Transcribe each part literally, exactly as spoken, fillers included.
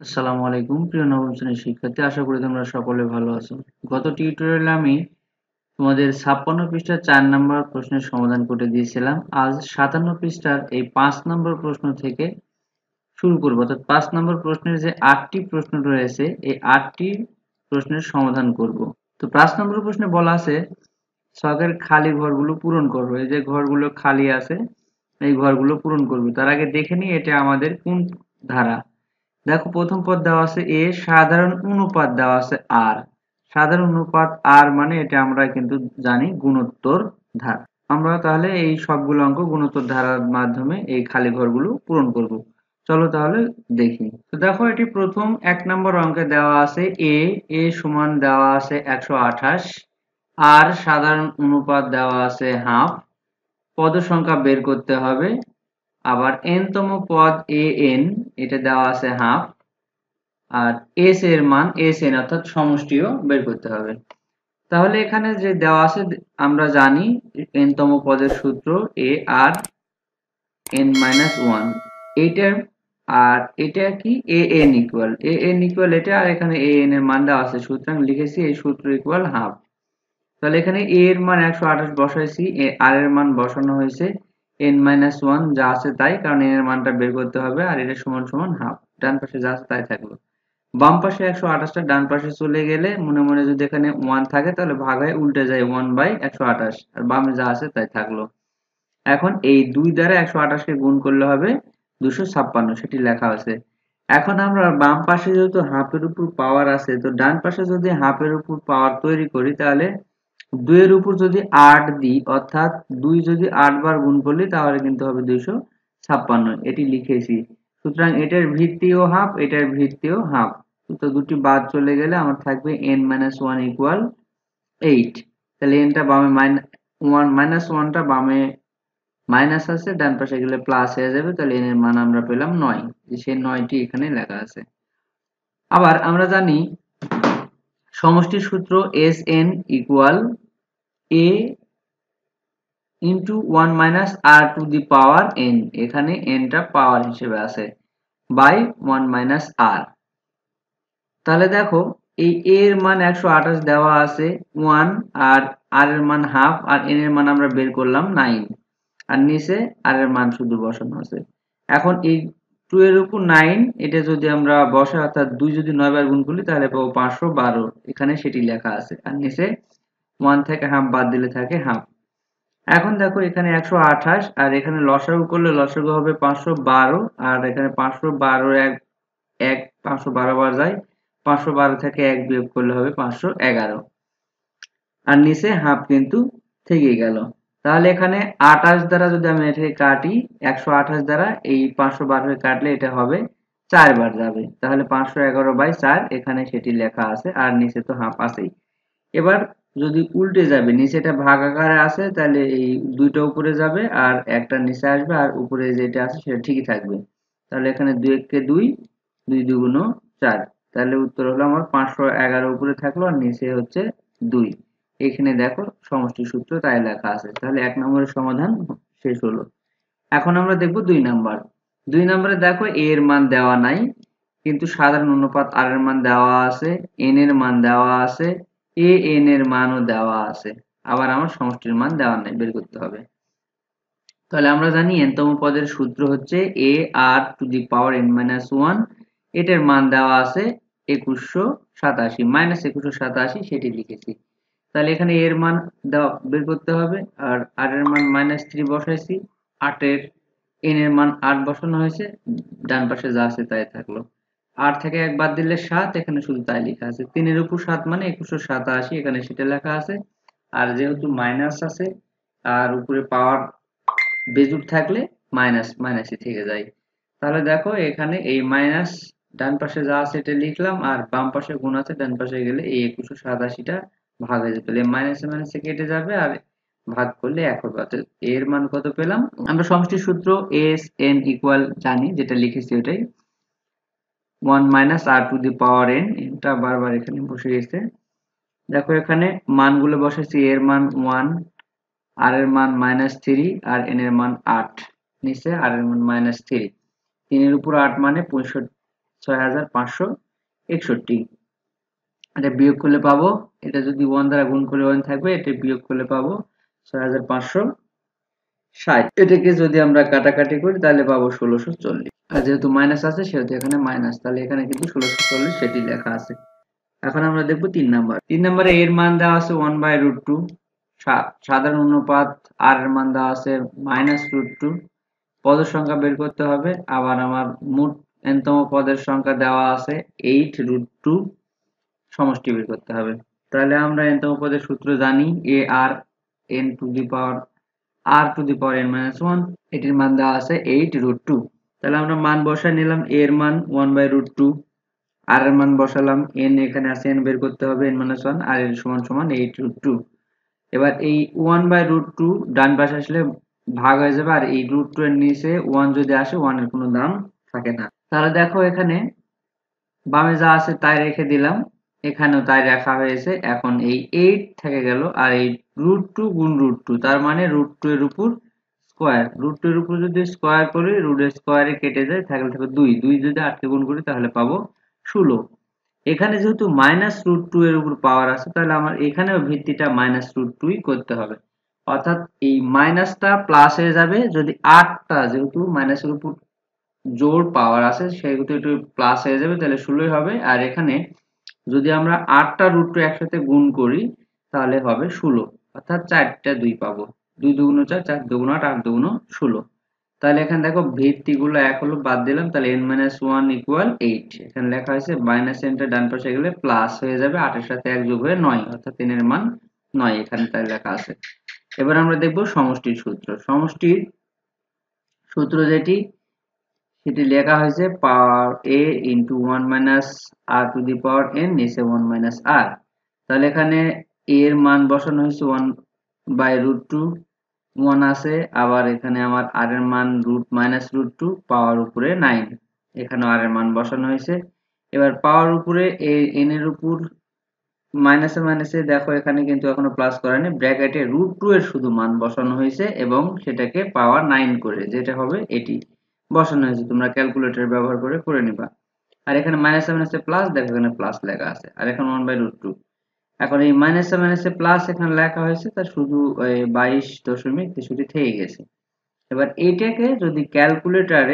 আসসালামু আলাইকুম প্রিয় নবম শ্রেণীর শিক্ষার্থী, আশা করি তোমরা সকলে ভালো আছো। গত টিউটোরিয়ালে আমি তোমাদের ছাপ্পান্ন পৃষ্ঠার চার নম্বর প্রশ্নের সমাধান করে দিয়েছিলাম। আজ সাতান্ন পৃষ্ঠার এই পাঁচ নম্বর প্রশ্ন থেকে শুরু করব। অর্থাৎ পাঁচ নম্বর প্রশ্নের যে আটটি প্রশ্ন রয়েছে এই আটটি প্রশ্নের সমাধান করব। তো পাঁচ নম্বর প্রশ্নে বলা আছে ছকের খালি ঘরগুলো পূরণ করবো। এই যে ঘরগুলো খালি আছে এই ঘরগুলো পূরণ করবে। তার আগে দেখে নিই এটা আমাদের কোন ধারা। দেখো প্রথম পদ দেওয়া আছে এ, সাধারণ অনুপাত দেওয়া আছে আর। সাধারণ অনুপাত আর মানে এটা আমরা কিন্তু জানি গুণোত্তর ধারা। আমরা তাহলে এই সবগুলো অঙ্ক গুণোত্তর ধারার মাধ্যমে এই খালি ঘরগুলো পূরণ করব। চলো তাহলে দেখি। তো দেখো এটি প্রথম এক নম্বর অঙ্কে দেওয়া আছে এ এ সমান দেওয়া আছে একশো আঠাশ, আর সাধারণ অনুপাত দেওয়া আছে হাফ। পদ সংখ্যা বের করতে হবে। আবার n তম পদ এ এন, এটা দেওয়া আছে হাফ। আর এস এর মান এস এন অর্থাৎ সমষ্টিও বের করতে হবে। তাহলে এখানে যে দেওয়া আছে আমরা জানি n তম পদের সূত্র a r n minus one. এইটার আর এটা কি a n equal a n equal এটা, আর এখানে এ এন এর মান দেওয়া আছে, সুতরাং লিখেছি এই সূত্র ইকুয়াল হাফ। তাহলে এখানে a এর মান একশো আঠাশ বসাইছি, আর এর মান বসানো হয়েছে n মাইনাস ওয়ান, যা আছে তাই, কারণ n এর মানটা বের করতে হবে আর এটা সমান সমান হাফ। ডান পাশে যা আছে তাই থাকলো। বাম পাশে একশো আঠাশ টা ডান পাশে চলে গেলে মনে মনে যদি এখানে ওয়ান থাকে তাহলে ভাগ হয়ে উল্টে যায় ওয়ান বাই একশো আঠাশ, আর বামে যা আছে তাই থাকলো। এখন এই দুই দ্বারা একশো আঠাশ কে গুণ করলে হবে দুশো ছাপ্পান্ন, সেটি লেখা আছে। এখন আমরা বাম পাশে যেহেতু হাফের উপর পাওয়ার আছে, তো ডান পাশে যদি হাফের উপর পাওয়ার তৈরি করি তাহলে দুই এর উপর যদি আট দিই, অর্থাৎ দুই যদি আট বার গুণ করলি তাহলে কিন্তু হবে দুইশো ছাপ্পান্ন, এটি লিখেছি। সুতরাং এটার ভিত্তিও হাফ, এটার ভিত্তিও হাফ। তো দুটি বাদ চলে গেলে আমার থাকবে n minus one equal eight. তাহলে nটা বামে মাইনাস ওয়ান, মাইনাস ওয়ানটা বামে মাইনাস আছে, ডান পাশে গেলে প্লাস হয়ে যাবে। তাহলে n এর মান আমরা পেলাম নয়, সেই নয়টি এখানে লেখা আছে। আবার আমরা জানি সমষ্টির সূত্র s n equal a into one minus r to the power n, এখানে এনটা পাওয়ার হিসেবে আছে, বাই ওয়ান মাইনাস আর। তাহলে দেখো এই এ এর মান একশো আঠাশ দেওয়া আছে ওয়ান, আর আর এর মান হাফ, আর এন এর মান আমরা বের করলাম নাইন, আর নিচে আর এর মান শুধু বসানো আছে। এখন এই টু এর উপর নাইন, এটা যদি আমরা বসাই অর্থাৎ দুই যদি নয় বার গুণ করি তাহলে পাবো পাঁচশো বারো, এখানে সেটি লেখা আছে। আর নিচে ওয়ান থেকে হাফ বাদ দিলে থাকে হাফ। এখন দেখো এখানে একশো আঠাশ, আর এখানে লসাগু করলে লসাগু হবে পাঁচশো বারো, আর এখানে পাঁচশো বারো এক এক পাঁচশো বারো বার যায়, পাঁচশো বারো থেকে এক বিয়োগ করলে হবে পাঁচশো এগারো, আর নিচে হাফ কিন্তু থেকে গেল। তাহলে এখানে আঠাশ দ্বারা যদি আমি এটাকে কাটি, একশো আঠাশ দ্বারা এই পাঁচশো বারো কাটলে এটা হবে চার বার যাবে, তাহলে পাঁচশো এগারো বাই চার, এখানে সেটি লেখা আছে, আর নিচে তো হাফ আছেই। এবার যদি উল্টে যাবে, নিচেটা ভাগ আকারে আছে, তাহলে এই দুইটা উপরে যাবে আর একটা নিচে আসবে, আর উপরে যেটা আছে সেটা ঠিকই থাকবে। তাহলে এখানে দুই এককে দুই, দুই দুগুণ চার, তাহলে উত্তর হলো আমার পাঁচশো এগারো উপরে থাকলো আর নিচে হচ্ছে দুই। এখানে দেখো সমষ্টি সূত্র তাই লেখা আছে। তাহলে এক নম্বরের সমাধান শেষ হলো। এখন আমরা দেখব দুই নাম্বার। দুই নম্বরে দেখো এ এর মান দেওয়া নাই, কিন্তু সাধারণ অনুপাত আর এর মান দেওয়া আছে, এন এর মান দেওয়া আছে, এ এন এর মানও দেওয়া আছে। আবার আমার সমষ্টির মান দেওয়া নাই, বের করতে হবে। তাহলে আমরা জানি n তম পদের সূত্র হচ্ছে a r to the power n minus one, এটার মান দেওয়া আছে একুশশো সাতাশি, মাইনাস একুশশো সাতাশি, সেটি লিখেছি। তাহলে এখানে এর মান দেওয়া বের করতে হবে, আর আর এর মান মাইনাস থ্রি বসাইছি, আটের এন এর মান আট বসানো হয়েছে, ডান পাশে যা আছে তাই থাকলো। আট থেকে এক বাদ দিলে সাত, এখানে শুধু তাই লেখা আছে। তিনের উপর সাত মানে একুশশো সাতাশি, এখানে সেটা লেখা আছে। আর যেহেতু মাইনাস আছে আর উপরে পাওয়ার বেজুর থাকলে মাইনাস মাইনাসই থেকে যায়। তাহলে দেখো এখানে এই মাইনাস ডান পাশে যা আছে এটা লিখলাম, আর বাম পাশে গুণ আছে, ডান পাশে গেলে এই একুশশো সাতাশিটা ভাগ হয়ে যেত, মাইনাসে মাইনাসে কেটে যাবে আর ভাগ করলে এক হবে। অর্থাৎ এর মান কত পেলাম? আমরা সমষ্টির সূত্র এস এন ইকুয়াল জানি, যেটা লিখেছি ওটাই one minus r to the power n, এটা বারবার এখানে বসে গেছে। দেখো এখানে মানগুলো বসেছি, এর মান ওয়ান, আর এর মান মাইনাস থ্রি, আর এন এর মান আট, নিচে আর এর মান মাইনাস থ্রি। তিনের উপর আট মানে পঁয়ষট্টি, ছয় হাজার পাঁচশো একষট্টি। এটা বিয়োগ করলে পাবো, এটা যদি ওয়ান দ্বারা গুণ করে ওয়ান থাকবে, এটা বিয়োগ করলে পাবো ছয় হাজার পাঁচশো ষাট। এটাকে যদি আমরা কাটাকাটি করি তাহলে পাবো ষোলোশো চল্লিশ। আর যেহেতু মাইনাস আছে সেহেতু এখানে মাইনাস, তাহলে এখানে কিন্তু ষোলোশো চল্লিশ সেটি লেখা আছে। এখন আমরা দেখবো তিন নাম্বার। তিন নাম্বারে এর মান দেওয়া আছে ওয়ান বাই রুট টু, সাধারণ অনুপাত আর এর মান দেওয়া আছে মাইনাস রুট টু, পদের সংখ্যা বের করতে হবে। আবার আমার মোট এনতম পদের সংখ্যা দেওয়া আছে এইট রুট টু, সমষ্টি বের করতে হবে। তাহলে আমরা এনতম পদের সূত্র জানি, a r n to the power r to the power n minus one, এটির মান দেওয়া আছে এইট রুট টু। তাহলে আমরা মান বসায় নিলাম, এর মান ওয়ান বাই রুট টু, আর এর মান বসালাম, এন এখানে আছে এন বের করতে হবে এন মাইনাস ওয়ান, আর এর সমান সমান এইট রুট টু। এবার এই ওয়ান বাই রুট টু ডান পাশে আসলে ভাগ হয়ে যাবে, আর এই রুট টু এর নিচে ওয়ান যদি আসে ওয়ান এর কোনো দাম থাকে না। তাহলে দেখো এখানে বামে যা আছে তাই রেখে দিলাম, এখানেও তাই রাখা হয়েছে। এখন এই এইট থেকে গেল, আর এই রুট টু গুণ রুট টু, তার মানে রুট টু এর উপর স্কোয়ার, রুট টু এর উপর যদি স্কোয়ার করি রুটের স্কোয়ারে কেটে যায়, থাকলে থাকবে দুই, দুই যদি আটকে গুণ করি তাহলে পাবো ষোলো। এখানে যেহেতু মাইনাস রুট টু এর উপর পাওয়ার আছে, তাহলে আমার এখানেও ভিত্তিটা মাইনাস রুট টুই করতে হবে, অর্থাৎ এই মাইনাসটা প্লাস হয়ে যাবে যদি আটটা, যেহেতু মাইনাসের উপর জোর পাওয়ার আছে সেহেতু একটু প্লাস হয়ে যাবে, তাহলে ষোলোই হবে। আর এখানে যদি আমরা আটটা রুট টু একসাথে গুণ করি তাহলে হবে ষোলো, অর্থাৎ চারটা দুই পাবো, দুই দুগুণ চার, চার দুগুণ আট, আট দুগুণ ষোলো। তাহলে এখানে দেখো ভিত্তিগুলো এক হলো, বাদ দিলাম, তাহলে n minus one equal eight. এখানে লেখা হয়েছে মাইনাস এনটা ডান পাশে গেলে প্লাস হয়ে যাবে, আটের সাথে এক যোগ হয়ে নয়, অর্থাৎ n এর মান নয়, এখানে তাই লেখা আছে। এবার আমরা দেখব সমষ্টির সূত্র। সমষ্টির সূত্র যেটি সেটি লেখা হয়েছে power a into one minus r to the power n, নিচে ওয়ান মাইনাস আর। তাহলে এখানে a এর মান বসানো হয়েছে one by root two, one আছে, আবার এখানে আমার আর এর মান root minus root two, power উপরে নাইন, এখানে আর এর মান বসানো হয়েছে। এবার পাওয়ার উপরে এন এর উপর মাইনাসে মাইনাসে দেখো এখানে কিন্তু এখনো প্লাস করেনি, ব্র্যাকেটে রুট টু এর শুধু মান বসানো হয়েছে এবং সেটাকে পাওয়ার নাইন করে যেটা হবে এটি বসানো হয়েছে, তোমরা ক্যালকুলেটর ব্যবহার করে করে নিবা। আর এখানে মাইনাসে মাইনাসে প্লাস, দেখো এখানে প্লাস লেখা আছে, আর এখানে ওয়ান বাই রুট টু। এখন এই মাইনাসে মাইনাসে প্লাস এখানে লেখা হয়েছে, তার শুধু বাইশ দশমিক তেষট্টি থেকে গেছে। এবার এইটাকে যদি ক্যালকুলেটরে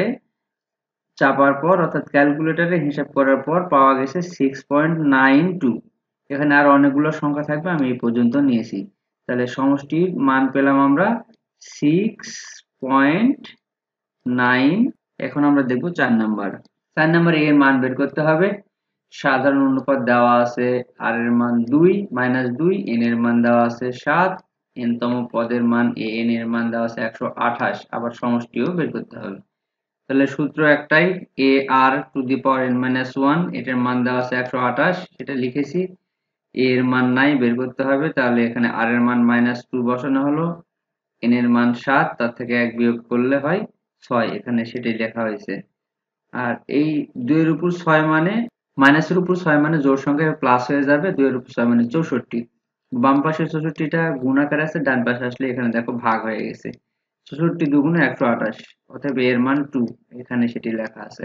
চাপার পর, অর্থাৎ ক্যালকুলেটরে হিসাব করার পর পাওয়া গেছে সিক্স পয়েন্ট নাইন টু। এখানে আর অনেকগুলো সংখ্যা থাকবে, আমি এই পর্যন্ত নিয়েছি। তাহলে সমষ্টির মান পেলাম আমরা সিক্স পয়েন্ট নাইন। এখন আমরা দেখব চার নাম্বার। চার নাম্বারে এর মান বের করতে হবে। সাধারণ অনুপাত দেওয়া আছে আর এর মান দুই মাইনাস দুই, এন এর মান দেওয়া আছে সাত, n তম পদের মান a n এর মান দেওয়া আছে একশো আঠাশ, আবার সমষ্টিও বের করতে হবে। তাহলে সূত্র একটাই, a r to the power n minus one, এটার মান দেওয়া আছে একশো আঠাশ, সেটা লিখেছি। a এর মান নাই, বের করতে হবে, তাহলে এখানে r এর মান মাইনাস টু বসানো হলো, n এর মান সাত, তার থেকে এক বিয়োগ করলে হয় ছয়, এখানে সেটাই লেখা হয়েছে। আর এই দুই এর উপর ছয় মানে মাইনাসের উপর ছয় মানে জোড় সংখ্যা প্লাস হয়ে যাবে, দুই এর উপর ছয় মানে চৌষট্টি, বাম পাশে চৌষট্টিটা গুণ আকারে আছে, ডান পাশে আসলে এখানে দেখো ভাগ হয়ে গেছে, চৌষট্টি দুগুণে একশো আঠাশ, অতএব এর মান টু, এখানে সেটি লেখা আছে।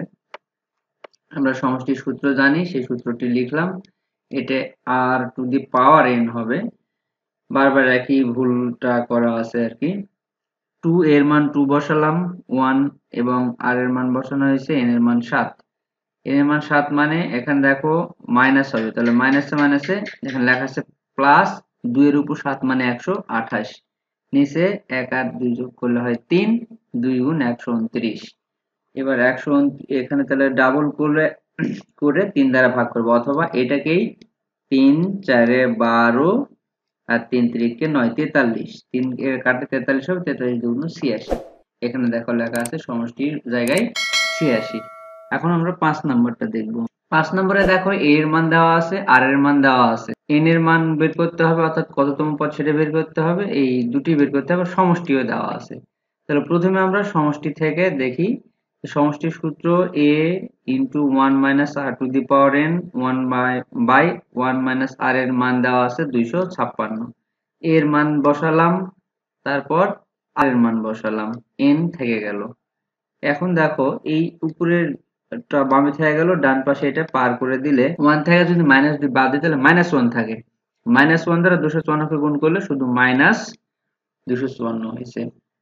আমরা সমষ্টির সূত্র জানি, সেই সূত্রটি লিখলাম, এটা আর টু দি পাওয়ার এন হবে, বারবার একই ভুলটা করা আছে আর কি। টু এর মান টু বসালাম, ওয়ান এবং আর এর মান বসানো হয়েছে, এন এর মান সাত। এন এর মান সাত মানে এখানে দেখো মাইনাস হবে, তাহলে মাইনাসে মাইনাসে এখানে লেখা আছে প্লাস, দুই এর উপর সাত মানে একশো আঠাশ, নিচে এক আর দুই যোগ করলে হয় তিন, দুই গুণ একশো উনত্রিশ। এবার একশো এখানে তাহলে ডাবল করলে করে তিন দ্বারা ভাগ করবো, অথবা এটাকেই তিন চারে বারো আর তিন তিরিকে নয়, তেতাল্লিশ, তিন এর কাটে তেতাল্লিশ হবে, তেতাল্লিশ দুগুণ ছিয়াশি, এখানে দেখো লেখা আছে সমষ্টির জায়গায় ছিয়াশি। এখন আমরা পাঁচ নাম্বারটা দেখব। পাঁচ নম্বরে দেখো a এর মান দেওয়া আছে, r এর মান দেওয়া আছে, n এর মান বের করতে হবে, অর্থাৎ কততম পদ সেটা বের করতে হবে, এই দুটি বের করতে হবে, সমষ্টিও দেওয়া আছে। তাহলে প্রথমে আমরা সমষ্টি থেকে দেখি, সমষ্টির সূত্র a into one minus r to the power n, one by by one minus r এর মান দেওয়া আছে দুইশো ছাপ্পান্ন, এর মান বসালাম, তারপর আর এর মান বসালাম, n থেকে গেল। এখন দেখো এই উপরের টা বামে থেকে গেল, ডান পাশে এটা পার করে দিলে ওয়ান থেকে যদি মাইনাস দুই বাদ দিই তাহলে মাইনাস ওয়ান থাকে। মাইনাস ওয়ান দ্বারা দুশো চুয়ান্নকে গুণ করলে শুধু মাইনাস দুশো চুয়ান্ন হয়েছে।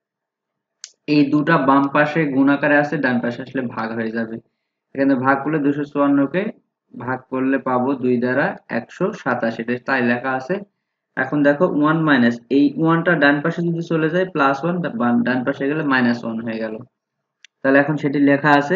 এই দুটা বাম পাশে গুণ আকারে আছে, ডান পাশে আসলে ভাগ হয়ে যাবে। এখানে ভাগ করলে দুশো চুয়ান্নকে ভাগ করলে পাবো দুই দ্বারা একশো সাতাশ, এটা তাই লেখা আছে। এখন দেখো ওয়ান মাইনাস এই ওয়ানটা ডান পাশে যদি চলে যায় প্লাস ওয়ান, ডান পাশে গেলে মাইনাস ওয়ান হয়ে গেল। তাহলে এখন সেটি লেখা আছে,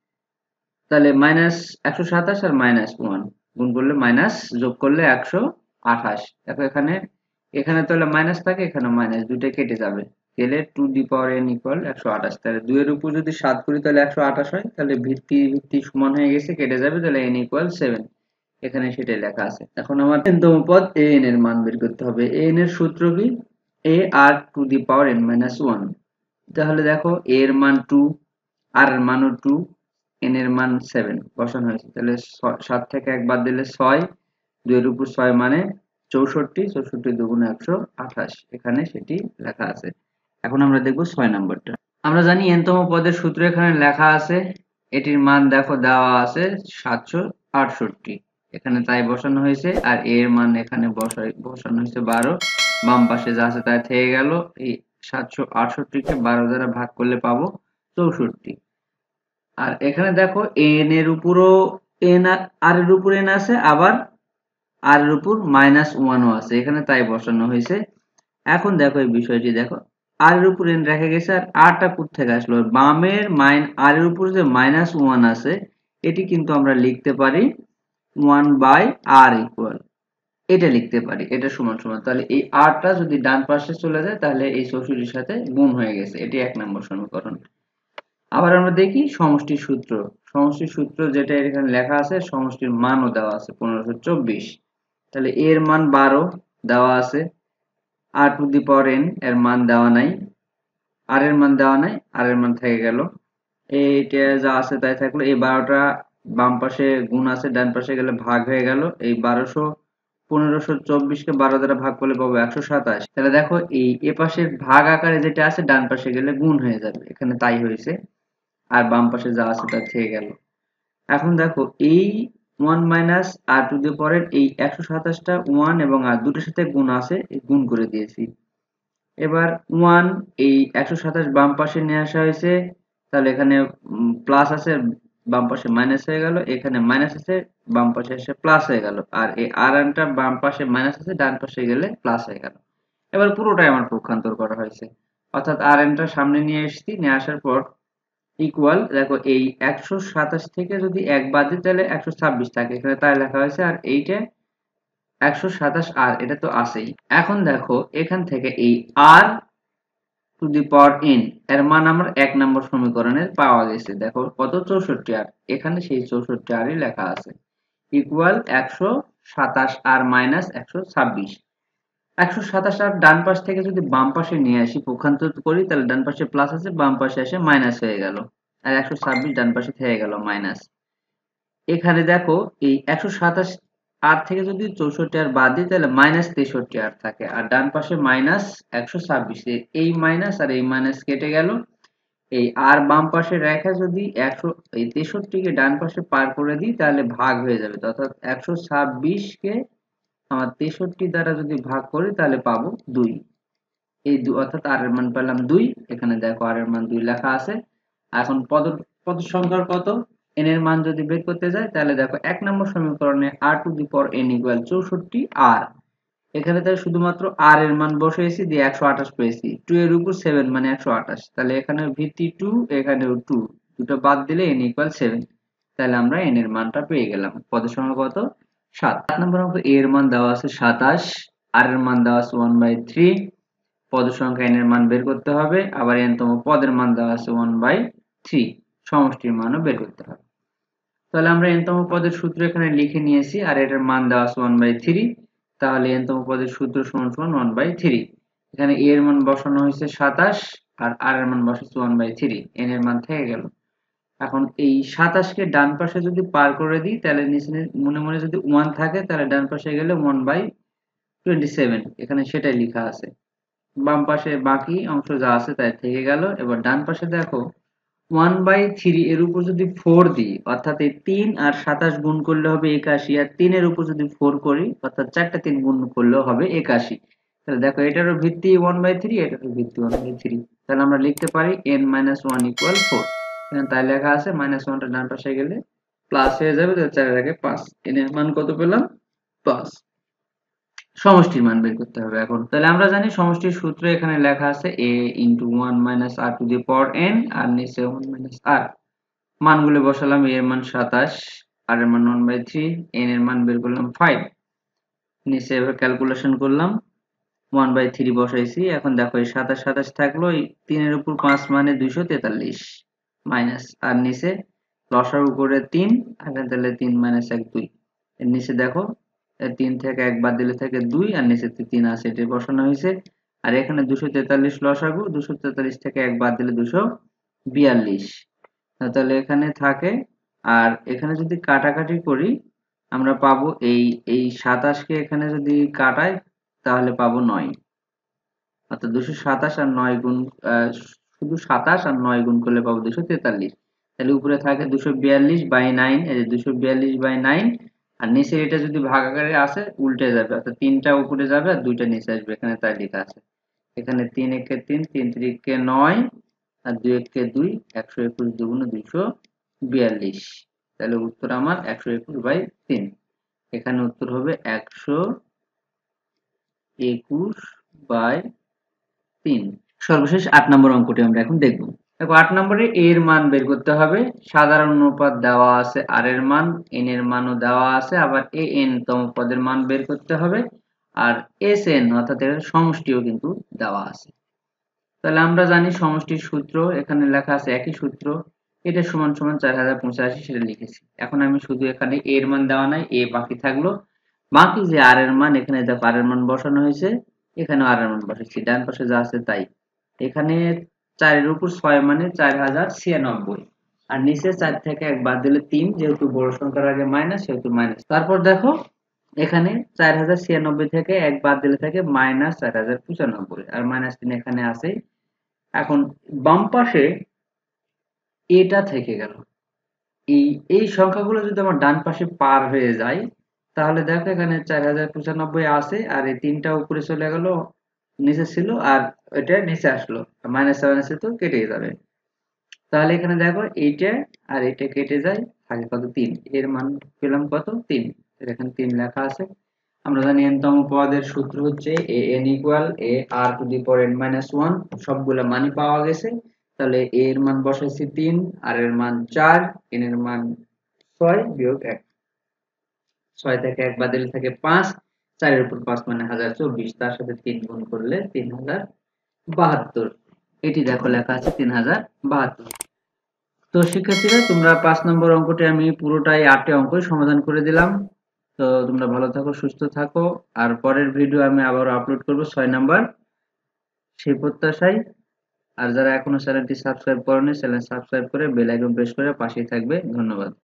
তাহলে মাইনাস একশো সাতাশ আর মাইনাস ওয়ান গুণ করলে মাইনাস, যোগ করলে একশো আঠাশ। দেখো এখানে এখানে তাহলে মাইনাস থাকে, এখানে মাইনাস, দুইটা কেটে যাবে, গেলে to the power n equal একশো আঠাশ। তাহলে দুই এর উপর যদি সাত করি তাহলে একশো আঠাশ হয়, তাহলে ভিত্তি ভিত্তি সমান হয়ে গেছে, কেটে যাবে, তাহলে এন ইকুয়াল সেভেন। এখানে সেটাই লেখা আছে। এখন আমার n-তম পদ a n এর মান বের করতে হবে। a n এর সূত্র কি? a r to the power n minus one. তাহলে দেখো a এর মান টু, r এর মানও টু, n এর মান সেভেন বসানো হয়েছে। তাহলে সাত থেকে এক বাদ দিলে ছয়, দুই এর উপর ছয় মানে চৌষট্টি, চৌষট্টি দুগুণে একশো আঠাশ, এখানে সেটি লেখা আছে। এখন আমরা দেখব ছয় নম্বরটা। আমরা জানি n-তম পদের সূত্র এখানে লেখা আছে, এটির মান দেখো দেওয়া আছে সাতশো আটষট্টি, এখানে তাই বসানো হয়েছে। আর a এর মান এখানে বসাই বসানো হয়েছে বারো, বাম পাশে যা আছে তাই থেকে গেল। এই সাতশো আটষট্টি কে বারো দ্বারা ভাগ করলে পাবো চৌষট্টি। আর এখানে দেখো n এর উপরও n, r এর উপর n আছে, আবার r এর উপর মাইনাস ওয়ানও আছে, এখানে তাই বসানো হয়েছে। এখন দেখো এই বিষয়টি দেখো, r এর উপর n রেখে গেছে, আর r টা কোথা থেকে আসলো? বামের মাইন r এর উপর যে মাইনাস ওয়ান আছে, এটি কিন্তু আমরা লিখতে পারি ওয়ান বাই r ইকুয়াল, এটা লিখতে পারি, এটা সমান সমান। তাহলে এই r টা যদি ডান পাশে চলে যায় তাহলে এই চৌষট্টির সাথে গুণ হয়ে গেছে, এটি এক নম্বর সমীকরণ। আবার আমরা দেখি সমষ্টির সূত্র। সমষ্টির সূত্র যেটা এখানে লেখা আছে, সমষ্টির মানও দেওয়া আছে পনেরোশো চব্বিশ। তাহলে এর মান বারো দেওয়া আছে, r to the power n এর মান দেওয়া নাই, r এর মান দেওয়া নাই, r এর মান থেকে গেল, এইটা যা আছে তাই থাকলো। এই বারোটা বাম পাশে গুণ আছে, ডান পাশে গেলে ভাগ হয়ে গেল। এই বারোশো পনেরোশো চব্বিশ কে বারো দ্বারা ভাগ করলে পাবো একশো সাতাশ। তাহলে দেখো এই এ পাশের ভাগ আকারে যেটা আছে ডান পাশে গেলে গুণ হয়ে যাবে, এখানে তাই হয়েছে। আর বাম পাশে যা আছে তা থেকে গেল। এখন দেখো এই one minus r to the power এই একশো সাতাশটা ওয়ান এবং আর দুটোর সাথে গুণ আছে, গুণ করে দিয়েছি। এবার ওয়ান এই একশো সাতাশ বাম পাশে নিয়ে আসা হয়েছে, তাহলে এখানে প্লাস আছে, বাম পাশে মাইনাস হয়ে গেল, এখানে মাইনাস আছে, বাম পাশে এসে প্লাস হয়ে গেল। আর এই আর এনটা বাম পাশে মাইনাস আছে, ডান পাশে গেলে প্লাস হয়ে গেল। এবার পুরোটাই আমার পক্ষান্তর করা হয়েছে, অর্থাৎ আর এনটা সামনে নিয়ে এসেছি, নিয়ে আসার পর ইকুয়াল, দেখো এই একশো সাতাশ থেকে যদি এক বাদ দিই তাহলে একশো ছাব্বিশ থাকে, এখানে তাই লেখা হয়েছে। আর এইটা একশো সাতাশ আর এটা তো আছেই। এখন দেখো এখান থেকে এই আর টু দি পাওয়ার এন এর মান আমার এক নম্বর সমীকরণে পাওয়া গেছে। দেখো কত? চৌষট্টি আর, এখানে সেই চৌষট্টি আরই লেখা আছে, ইকুয়াল একশো সাতাশ আর মাইনাস একশো ছাব্বিশ। একশো সাতাশ আর ডান পাশ থেকে যদি বাম পাশে নিয়ে আসি, পক্ষান্তর করি, তাহলে ডান পাশে প্লাস আছে, বাম পাশে এসে মাইনাস হয়ে গেল, আর একশো ছাব্বিশ ডান পাশে থেকে গেল মাইনাস। এখানে দেখো এই একশো সাতাশ আর থেকে যদি চৌষট্টি আর বাদ দিই তাহলে মাইনাস তেষট্টি আর থাকে, আর ডান পাশে মাইনাস একশো ছাব্বিশ, এই মাইনাস আর এই মাইনাস কেটে গেল। এই আর বাম পাশে রেখা যদি একশো এই তেষট্টি কে ডান পাশে পার করে দিই তাহলে ভাগ হয়ে যাবে, অর্থাৎ একশো ছাব্বিশ কে আমার তেষট্টি দ্বারা যদি ভাগ করি তাহলে পাবো দুই। এই অর্থাৎ আর এর মান পেলাম দুই, এখানে দেখো আর এর মান দুই লেখা আছে। এখন পদ পদ সংখ্যার কত n এর মান যদি বের করতে যাই তাহলে দেখো এক নম্বর সমীকরণে r to the power n equal চৌষট্টি আর, এখানে তাই শুধুমাত্র r এর মান বসিয়েছি, দিয়ে একশো আঠাশ পেয়েছি, দুই এর উপর সেভেন মানে একশো আঠাশ, তাহলে এখানে ভিত্তি টু, এখানেও টু, দুটো বাদ দিলে n ইকুয়াল সেভেন, তাহলে আমরা n এর মানটা পেয়ে গেলাম। পদের সংখ্যা কত? সাত। সাত নম্বর অঙ্ক, a এর মান দেওয়া আছে সাতাশ, r এর মান দেওয়া আছে ওয়ান বাই থ্রি, পদের সংখ্যা n এর মান বের করতে হবে, আবার n তম পদের মান দেওয়া আছে ওয়ান বাই থ্রি, সমষ্টির মানও বের করতে হবে। তাহলে আমরা n তম পদের সূত্র এখানে লিখে নিয়েছি, আর এটার মান দেওয়া আছে ওয়ান বাই থ্রি, তাহলে n তম পদের সূত্র সমান সমান ওয়ান বাই থ্রি। এখানে a এর মান বসানো হয়েছে সাতাশ, আর r এর মান বসাচ্ছে ওয়ান বাই থ্রি, n এর মান থেকে গেল। এখন এই সাতাশ কে ডান পাশে যদি পার করে দিই তাহলে নিচে মনে মনে যদি ওয়ান থাকে তাহলে ডান পাশে গেলে ওয়ান বাই টোয়েন্টি সেভেন, এখানে সেটাই লেখা আছে। বাম পাশে বাকি অংশ যা আছে তাই থেকে গেল। এবার ডান পাশে দেখো ওয়ান বাই থ্রি এর উপর যদি ফোর দিই অর্থাৎ এই তিন আর সাতাশ গুণ করলে হবে একাশি, আর তিনের উপর যদি ফোর করি অর্থাৎ চারটা তিন গুণ করলেও হবে একাশি। তাহলে দেখো এটারও ভিত্তি ওয়ান বাই থ্রি, এটারও ভিত্তি ওয়ান বাই থ্রি। তাহলে আমরা লিখতে পারি n minus one equal four. এখানে তাই লেখা আছে, মাইনাস ওয়ানটা ডান পাশে গেলে প্লাস হয়ে যাবে, তাহলে চারের আগে পাঁচ। এন এর মান কত পেলাম? পাঁচ। সমষ্টির মান বের করতে হবে এখন। তাহলে আমরা জানি সমষ্টির সূত্র এখানে লেখা আছে a into one minus r to the power n, আর নিচে ওয়ান মাইনাস আর। মানগুলো বসালাম, a এর মান সাতাশ, r এর মান ওয়ান বাই থ্রি, n এর মান বের করলাম ফাইভ। নিচে এবার ক্যালকুলেশন করলাম, ওয়ান বাই থ্রি বসাইছি। এখন দেখো এই সাতাশ সাতাশ থাকলো, এই তিনের উপর পাঁচ মানে দুইশো তেতাল্লিশ, মাইনাস আর নিচে লসার উপরে তিন, এখানে তাহলে তিন মাইনাস এক দুই। এর নিচে দেখো তিন থেকে এক বাদ দিলে থাকে দুই, আর নিচে তিন আছে, এটা বসানো হয়েছে। আর এখানে দুশো তেতাল্লিশ লসাগু, দুশো তেতাল্লিশ থেকে এক বাদ দিলে দুশো বিয়াল্লিশ। তাহলে এখানে থাকে, আর এখানে যদি কাটাকাটি করি আমরা পাবো এই এই সাতাশকে এখানে যদি কাটাই তাহলে পাবো নয়, অর্থাৎ দুশো সাতাশ আর নয় গুণ, শুধু সাতাশ আর নয় গুণ করলে পাবো দুশো তেতাল্লিশ। তাহলে উপরে থাকে দুশো বিয়াল্লিশ বাই নাইন, এই যে দুশো বিয়াল্লিশ বাই নাইন, আর নিচে এটা যদি ভাগাকারে আসে উল্টে যাবে, অর্থাৎ তিনটা উপরে যাবে আর দুইটা নিচে আসবে, এখানে তাই লেখা আছে। এখানে তিন একে তিন, তিন তিরিকে নয়, আর দুই একে দুই, একশো একুশ দুগুণে দুইশো বিয়াল্লিশ। তাহলে উত্তর আমার একশো একুশ বাই তিন। এখানে উত্তর হবে একশো একুশ বাই তিন। সর্বশেষ আট নম্বর অঙ্কটি আমরা এখন দেখব। দেখো আট নম্বরে এর মান বের করতে হবে। সাধারণ অনুপাত দেওয়া আছে, আর এর মান, এন এর মানও দেওয়া আছে, আবার এ এন তম পদের মান বের করতে হবে, আর এস এন অর্থাৎ এর সমষ্টিও কিন্তু দেওয়া আছে। তাহলে আমরা জানি সমষ্টির সূত্র, এখানে লেখা আছে একই সূত্র, এটা সমান সমান চার হাজার পঁচাশি, সেটা লিখেছি। এখন আমি শুধু এখানে এর মান দেওয়া নাই, এ বাকি থাকলো, বাকি যে আর এর মান, এখানে দেখো আর এর মান বসানো হয়েছে, এখানে আর এর মান বসাচ্ছি, ডান পাশে যা আছে তাই। এখানে চারের উপর ছয় মানে চার হাজার ছিয়ানব্বই, আর নিচে চার থেকে এক বাদ দিলে তিন, যেহেতু বড় সংখ্যার আগে মাইনাস সেহেতু মাইনাস। তারপর দেখো এখানে চার হাজার ছিয়ানব্বই থেকে এক বাদ দিলে থাকে মাইনাস চার হাজার পঁচানব্বই, আর মাইনাস তিন এখানে আছে। এখন বাম পাশে এটা থেকে গেল, এই এই সংখ্যাগুলো যদি আমার ডান পাশে পার হয়ে যায় তাহলে দেখো এখানে চার হাজার পঁচানব্বই আছে, আর এই তিনটা উপরে চলে গেল, নিচে ছিল, আর এটা নিচে আসলো, মাইনাস সেভেন আছে তো কেটে যাবে। তাহলে এখানে দেখো এইটা আর এটা কেটে যায়, থাকে কত? তিন। এর মান পেলাম কত? তিন। এখানে তিন লেখা আছে। আমরা জানি n তম পদের সূত্র হচ্ছে a n equal a r to the power n minus one. সবগুলা মানই পাওয়া গেছে। তাহলে a এর মান বসাইছি তিন, r এর মান চার, n এর মান ছয় বিয়োগ এক, ছয় থেকে এক বাদ দিলে থাকে পাঁচ, চার এর উপর পাঁচ মানে হাজার চব্বিশ, তার সাথে তিন গুণ করলে তিন হাজার বাহাত্তর। এটি দেখো লেখা আছে তিন হাজার বাহাত্তর। তো শিক্ষার্থীরা, তোমরা পাঁচ নম্বর অঙ্কটি আমি পুরোটাই আটটি অঙ্কই সমাধান করে দিলাম। তো তোমরা ভালো থাকো, সুস্থ থাকো, আর পরের ভিডিও আমি আবার আপলোড করব ছয় নাম্বার, সেই প্রত্যাশায়। আর যারা এখনো চ্যানেলটি সাবস্ক্রাইব করেনি, চ্যানেল সাবস্ক্রাইব করে বেল আইকন প্রেস করে পাশেই থাকবে। ধন্যবাদ।